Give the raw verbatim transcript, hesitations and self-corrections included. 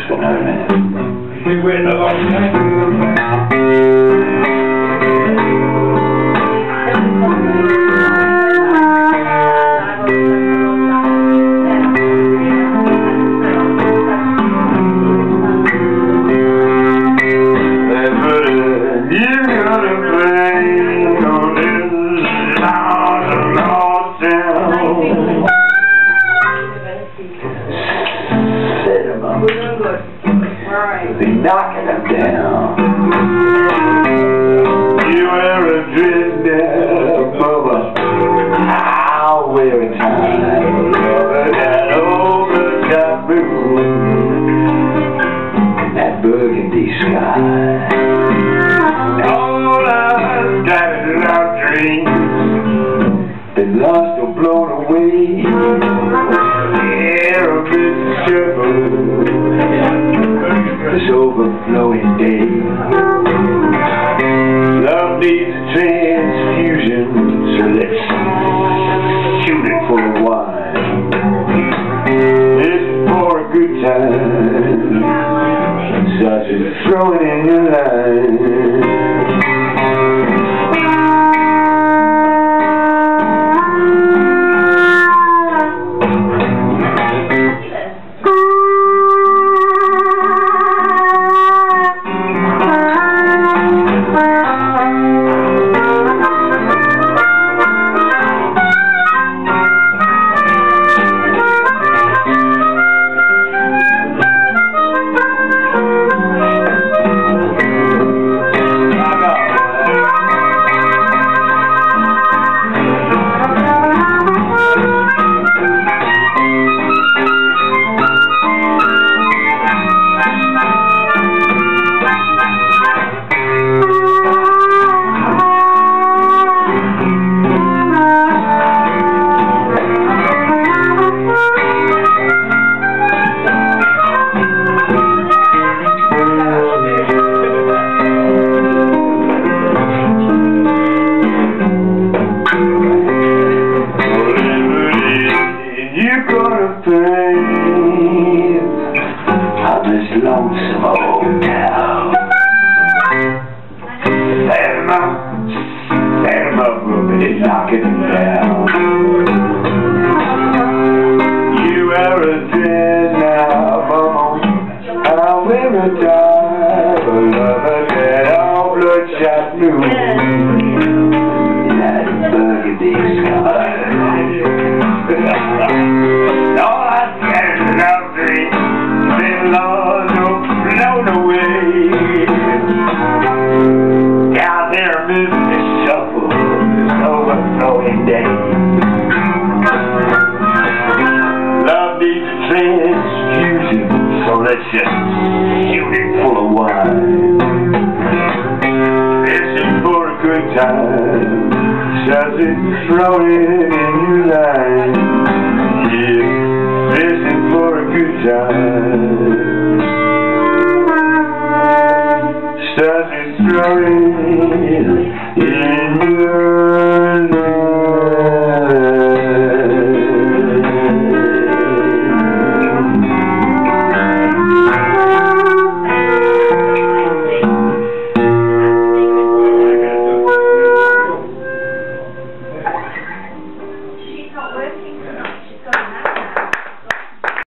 for no man. We went a long time. Be knocking them down. You wear a dreadnought, Bubba. I'll wear a tie over that overtop moon and that burgundy sky. All I've got is our dreams, been lost or blown away. Air of Mississippi, this overflowing day. Love needs a transfusion, so let's shoot it full of wine. This is for a good time, such as throwing in your line. Lonesome old town. Set him up, set him up, Ruby, knocking him down. You wear a dress now, mama. I'll wear a tie, but love that all bloodshot moon. That burgundy sky. All I got is love dreams. Been lost. Blown away. Down there amidst the shuffle, this overflowing day. Love needs a transfusion, so let's just shoot it full of wine. This is for a good time, such as throwing it in your line. Yeah, this is for a good time. Started throwing in your